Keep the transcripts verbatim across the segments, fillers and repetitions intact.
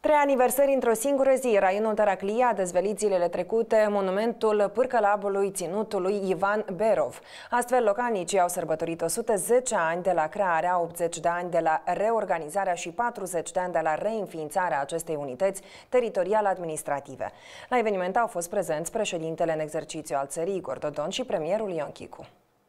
Trei aniversări într-o singură zi. Raionul Taraclia a dezvăluit zilele trecute monumentul pârcălabului ținutului Ivan Berov. Astfel, localnicii au sărbătorit o sută zece ani de la crearea, optzeci de ani de la reorganizarea și patruzeci de ani de la reînființarea acestei unități teritorial-administrative. La eveniment au fost prezenți președintele în exercițiu al țării, Igor Dodon, și premierul Ion Chicu.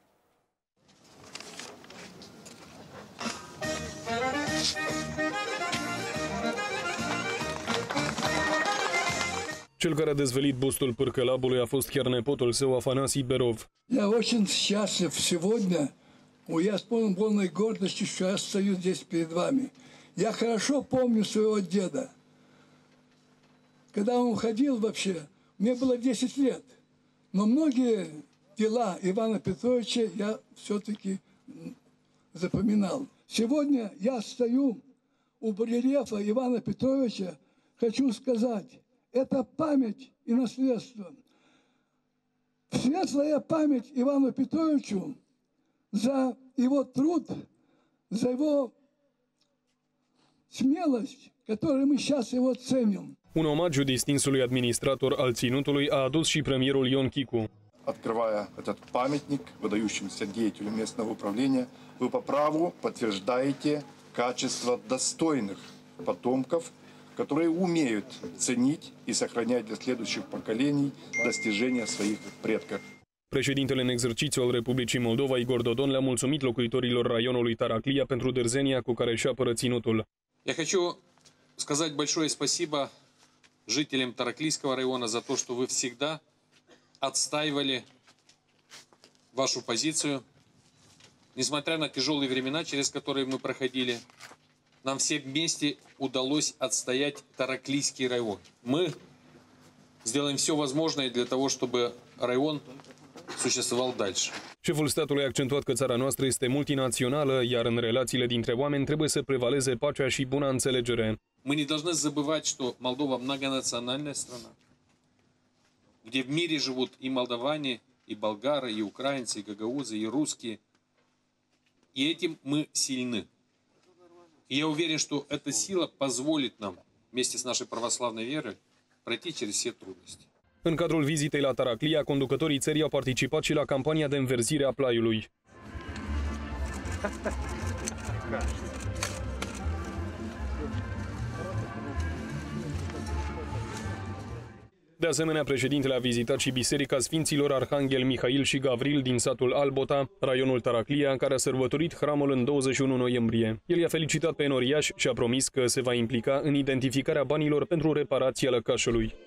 Cel care a dezvăluit bustul pârcălabului a fost chiar nepotul său, Афанасий Беров. Я очень счастлив сегодня. Я с полной гордостью, что я стою здесь перед вами. Я хорошо помню своего деда. Когда он уходил вообще, мне было десять лет. Но многие дела Ивана Петровича я все-таки запоминал. Сегодня я стою у барельефа Ивана Петровича. Хочу сказать, это память и наследство. Светлая память Ивану Петровичу за его труд, за его смелость, которую мы сейчас его ценим. Un omagiu distinsului administrator al ținutului a adus și premierul Ion Chicu. Открывая этот памятник выдающимся деятелям местного управления, вы по праву подтверждаете качество достойных потомков, которые умеют ценить и сохранять для следующих поколений достижения своих предков. Președintele în exercițiu al Republicii Moldova, Igor Dodon, le-a mulțumit locuitorilor raionului Taraclia pentru dârzenia cu care își apără ținutul. Я хочу сказать большое спасибо жителям Тараклийского района за то, что вы всегда отстаивали вашу позицию. Несмотря на тяжелые времена, через которые мы проходили, нам все вместе удалось отстоять Тараклийский район. Мы сделаем все возможное для того, чтобы район существовал дальше. Șeful statului a accentuat că țara noastră este multinațională, iar în relațiile dintre oameni trebuie să prevaleze pacea și buna înțelegere. Мы не должны забывать, что Молдова многонациональная страна, где в мире живут и молдаване, и болгары, и украинцы, и гагаузы, и русские. И этим мы сильны. И я уверен, что эта сила позволит нам вместе с нашей православной верой пройти через все трудности. În cadrul vizitei la Taraclia, conducătorii țării au participat și la campania de înverzire a plaiului. De asemenea, președintele a vizitat și Biserica Sfinților Arhanghel Mihail și Gavril din satul Albota, raionul Taraclia, care a sărbătorit hramul în douăzeci și unu noiembrie. El i-a felicitat pe enoriași și a promis că se va implica în identificarea banilor pentru reparația lăcașului.